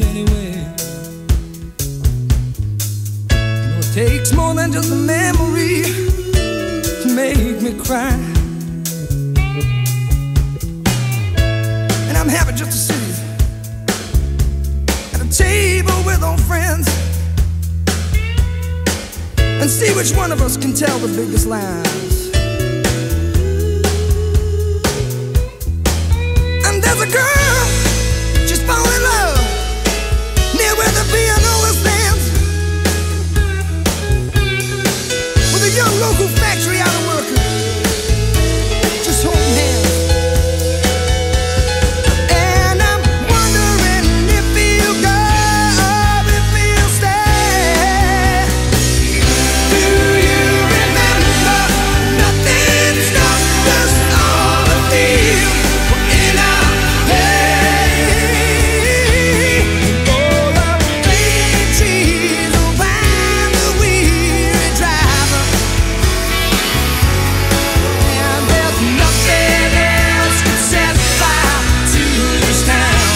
anyway. You know, it takes more than just a memory to make me cry. And I'm happy just to sit at a table with old friends and see which one of us can tell the biggest lies. And there's a girl, she's fallen in love near where the piano stands, with a young local factory out of worker, just holding hands. And I'm wondering if he'll go or if he'll stay. Do you remember nothing stopped us all the feel in our pain? All the green trees will find the weary driver, and there's nothing else can set fire to this town.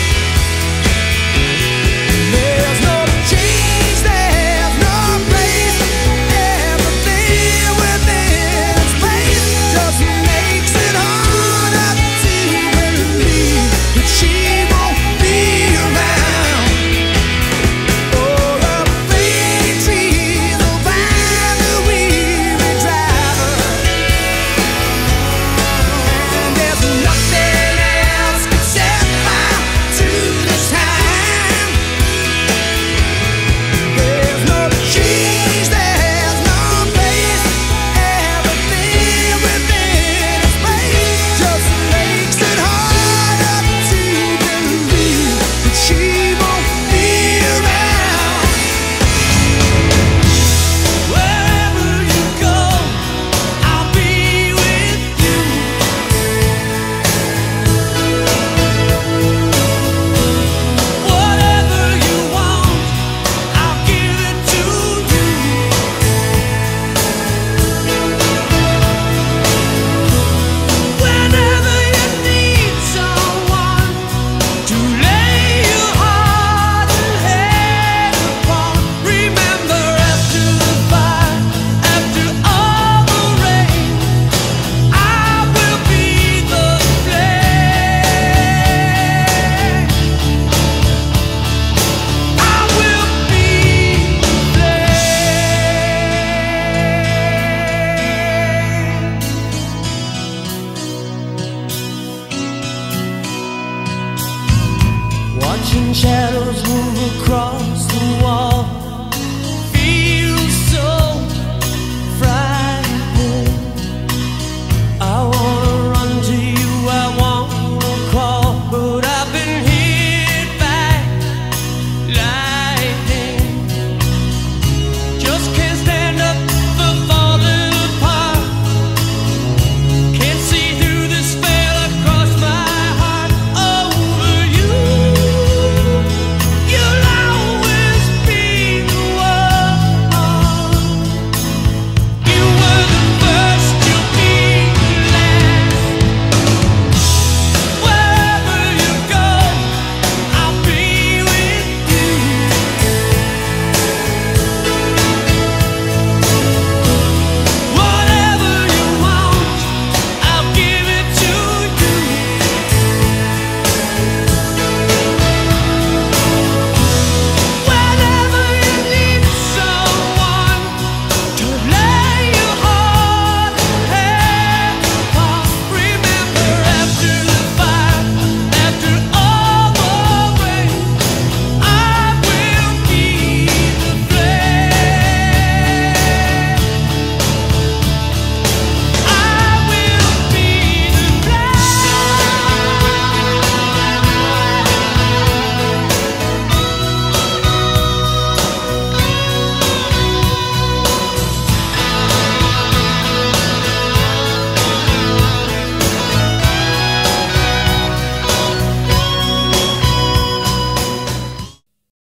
There's no change, there's no place, everything within its place just makes it harder to believe that she won't be around. All the fake trees will find the weary driver, and there's nothing else can set fire to this time. There's no change, there's no place, everything within its place just makes it harder to believe that she won't be around. Wherever you go, I'll be with you. Whatever you want, I'll give it to you. Whenever you need someone to lay your heart and head upon, remember after the fire, after all the rain, I will be the flame. I will be the flame. Watching shadows move across